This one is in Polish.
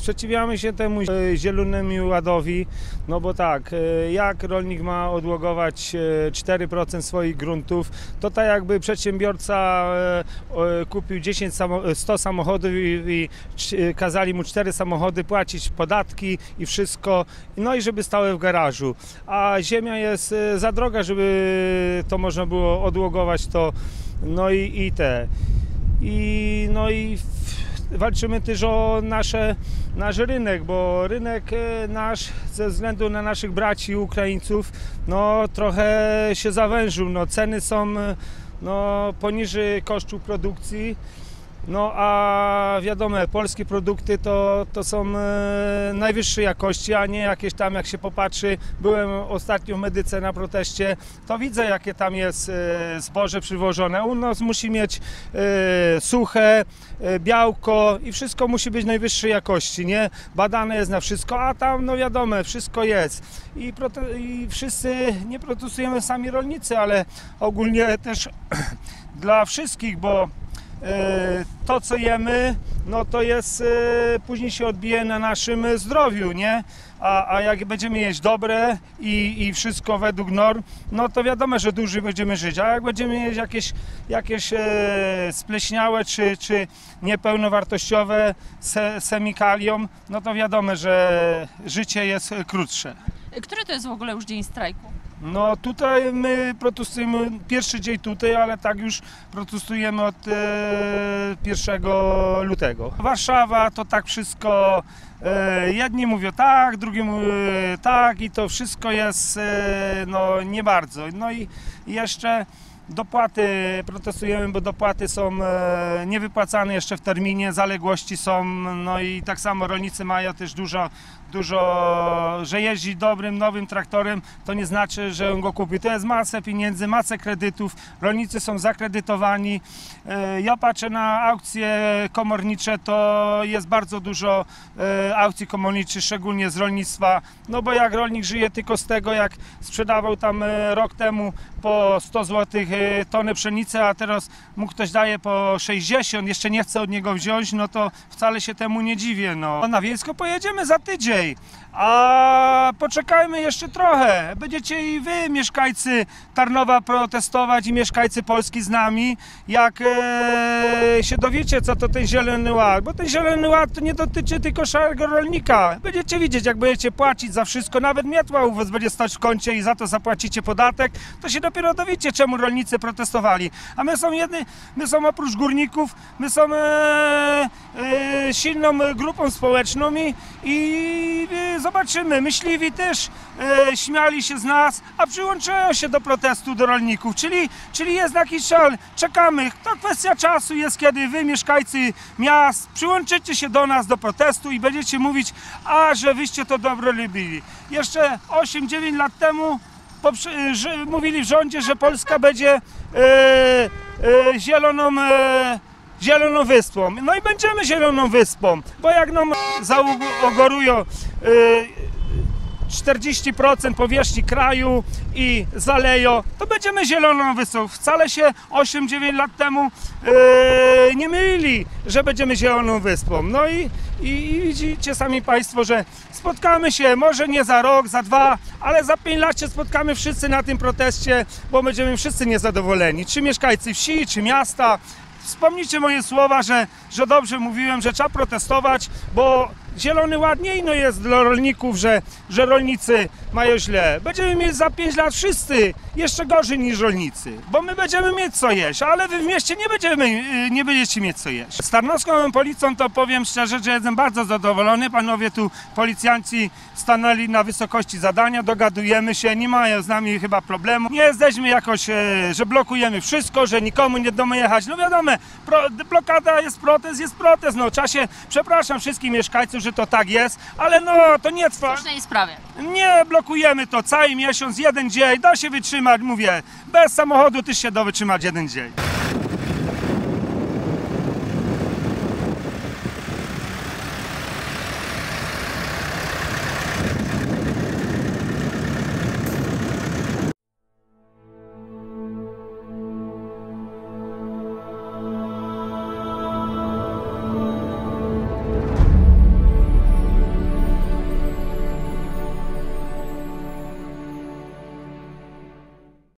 Sprzeciwiamy się temu zielonemu ładowi, no bo tak, jak rolnik ma odłogować 4% swoich gruntów, to tak jakby przedsiębiorca kupił 100 samochodów i kazali mu 4 samochody płacić podatki i wszystko, no i żeby stały w garażu, a ziemia jest za droga, żeby to można było odłogować to, no i walczymy też o nasz rynek, bo rynek nasz ze względu na naszych braci Ukraińców no trochę się zawężył, no ceny są no poniżej kosztów produkcji. No a wiadomo, polskie produkty to są najwyższej jakości, a nie jakieś tam, jak się popatrzy, byłem ostatnio w Medyce na proteście, to widzę jakie tam jest zboże przywożone. U nas musi mieć suche, białko i wszystko musi być najwyższej jakości, nie? Badane jest na wszystko, a tam no wiadomo, wszystko jest. I wszyscy nie protestujemy sami rolnicy, ale ogólnie też dla wszystkich, bo to co jemy, no to jest, później się odbije na naszym zdrowiu, nie? A jak będziemy jeść dobre i wszystko według norm, no to wiadomo, że dłużej będziemy żyć, a jak będziemy jeść jakieś spleśniałe czy niepełnowartościowe z chemikalią, no to wiadomo, że życie jest krótsze. Który to jest w ogóle już dzień strajku? No tutaj my protestujemy pierwszy dzień tutaj, ale tak już protestujemy od 1 lutego. Warszawa to tak wszystko, jedni mówią tak, drugi mówią tak i to wszystko jest no nie bardzo. No i jeszcze dopłaty protestujemy, bo dopłaty są niewypłacane jeszcze w terminie, zaległości są, no i tak samo rolnicy mają też dużo, że jeździ dobrym, nowym traktorem, to nie znaczy, że on go kupi. To jest masę pieniędzy, masę kredytów, rolnicy są zakredytowani. Ja patrzę na aukcje komornicze, to jest bardzo dużo aukcji komorniczych, szczególnie z rolnictwa, no bo jak rolnik żyje tylko z tego, jak sprzedawał tam rok temu po 100 zł tonę pszenicy, a teraz mu ktoś daje po 60, jeszcze nie chce od niego wziąć, no to wcale się temu nie dziwię. No. Na Wiejsko pojedziemy za tydzień, a poczekajmy jeszcze trochę. Będziecie i wy, mieszkańcy Tarnowa, protestować i mieszkańcy Polski z nami, jak się dowiecie, co to ten Zielony Ład, bo ten Zielony Ład to nie dotyczy tylko szarego rolnika. Będziecie widzieć, jak będziecie płacić za wszystko, nawet miotła u was będzie stać w koncie i za to zapłacicie podatek, to się dopiero dowiecie, czemu rolnicy protestowali. A my są oprócz górników, my są silną grupą społeczną i zobaczymy. Myśliwi też śmiali się z nas, a przyłączają się do protestu do rolników, czyli jest jakiś czas, czekamy. To kwestia czasu jest, kiedy wy, mieszkańcy miast, przyłączycie się do nas do protestu i będziecie mówić, a że wyście to dobro lubili. Jeszcze 8-9 lat temu mówili w rządzie, że Polska będzie zieloną wyspą. No i będziemy zieloną wyspą, bo jak nam zaogorują 40% powierzchni kraju i zaleją, to będziemy zieloną wyspą. Wcale się 8-9 lat temu nie mylili, że będziemy zieloną wyspą. No i widzicie sami państwo, że spotkamy się, może nie za rok, za 2, ale za 5 lat się spotkamy wszyscy na tym proteście, bo będziemy wszyscy niezadowoleni. Czy mieszkańcy wsi, czy miasta. Wspomnijcie moje słowa, że dobrze mówiłem, że trzeba protestować, bo Zielony Ład nie ino jest dla rolników, że rolnicy mają źle. Będziemy mieć za 5 lat wszyscy jeszcze gorzej niż rolnicy, bo my będziemy mieć co jeść, ale wy w mieście nie będziecie mieć co jeść. Z tarnowską policją to powiem szczerze, że jestem bardzo zadowolony. Panowie tu policjanci stanęli na wysokości zadania, dogadujemy się, nie mają z nami chyba problemu. Nie jesteśmy jakoś, że blokujemy wszystko, że nikomu nie damy jechać. No wiadomo, blokada jest protest, no czasie, przepraszam wszystkich mieszkańców, że to tak jest, ale no to nie trwa. W tej sprawie. Nie blokujemy to cały miesiąc, jeden dzień, da się wytrzymać, mówię, bez samochodu też się da wytrzymać jeden dzień.